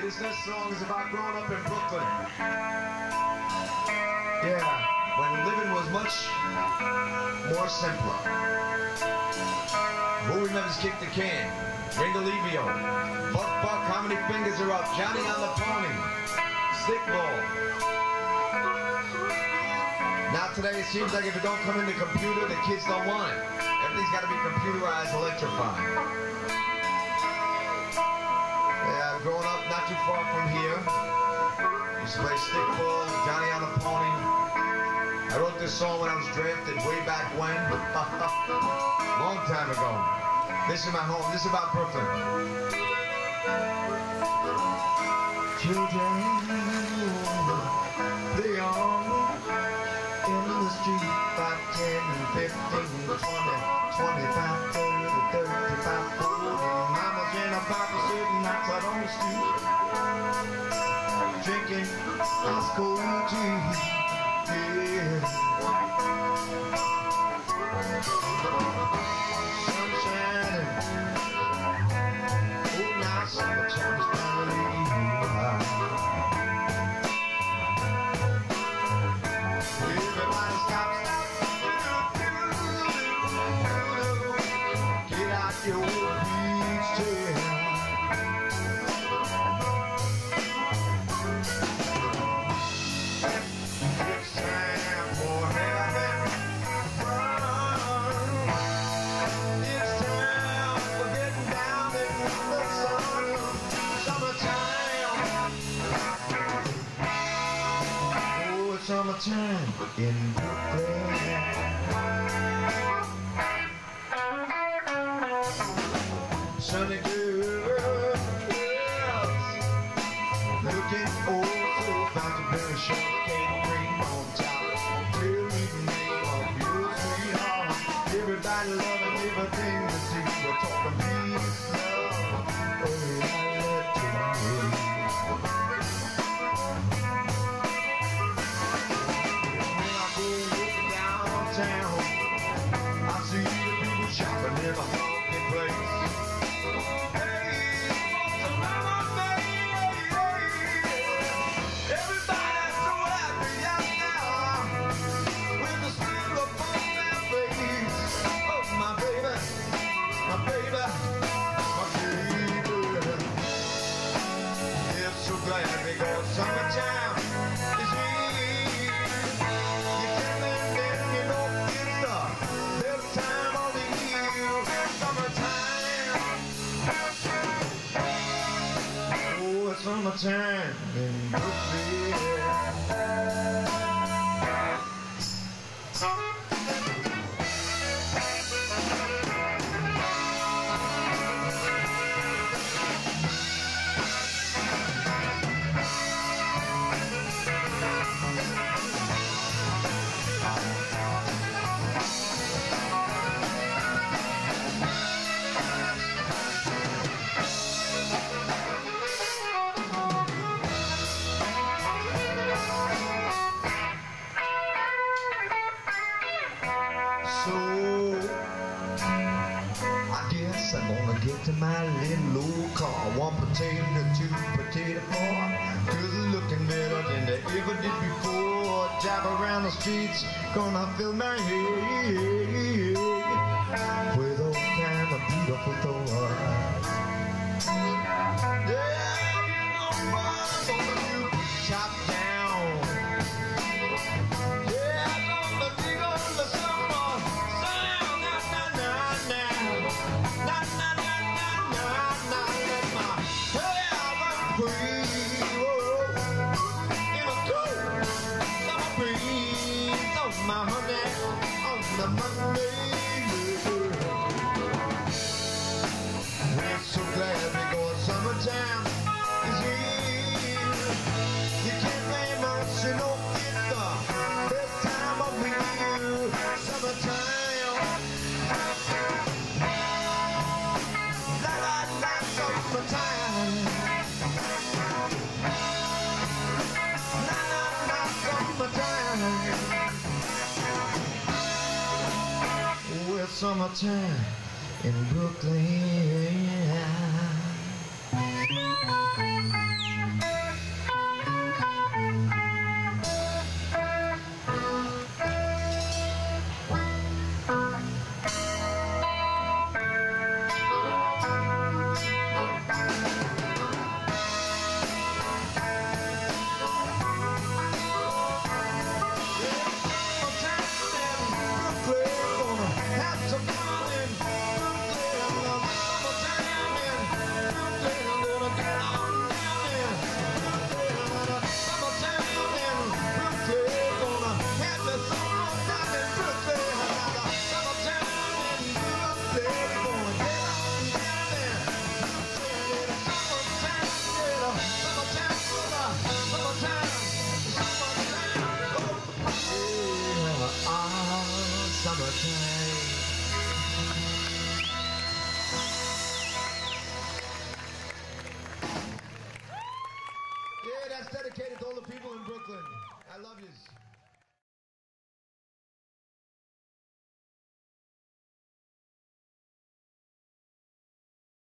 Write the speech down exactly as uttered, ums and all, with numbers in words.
This next song is about growing up in Brooklyn. Yeah, when living was much more simpler. Who remembers Kick the Can? Ringalivio, Buck Buck, How Many Fingers Are Up? Johnny on the Pony, Stickball. Now today it seems like if it don't come in the computer, the kids don't want it. Everything's got to be computerized, electrified. Yeah, growing up not too far from here, used to play stickball, Johnny on the Pony. I wrote this song when I was drafted way back when, long time ago. This is my home. This is about Brooklyn. Children, they are in the street, five, ten, fifteen, twenty, twenty-five, thirty, thirty-five, forty. Mama's and a papa sitting outside on the street, drinking ice cold tea. Yeah. Sun shining. Oh, now summertime is finally here. Everybody stops. Get out your beach chair. Summertime in Brooklyn. Sunny girls looking oh so fine to bear a shortcake cream on top. Tell me the name of your sweetheart. Everybody loving everything they see. We're talking peace, love, oh I let you know. I see the people shopping in a funky place. Hey, what's around my face? Everybody's so happy out now with the smile upon their face. Oh, my baby, my baby, my baby. It's so glad because summertime is here. You can't let it, you don't get it up. Time of the year, summertime. Oh, it's summertime in Brooklyn. I'm gonna get to my little old car. One potato, two potato, four. Good looking better than they ever did before. Drive around the streets, gonna fill my head with all kind of beautiful thoughts. Yeah, you know I'm gonna do top down. Yeah, I'm gonna dig on the summer sound. Na na na na. Na na na na na na, let my hair run free, oh, in a cool summer breeze, on my honey, on the Monday. We're so glad because summertime is here. You can't blame us, you don't get the best time of year, summertime. Well, summertime in Brooklyn. Yeah, that's dedicated to all the people in Brooklyn. I love yous.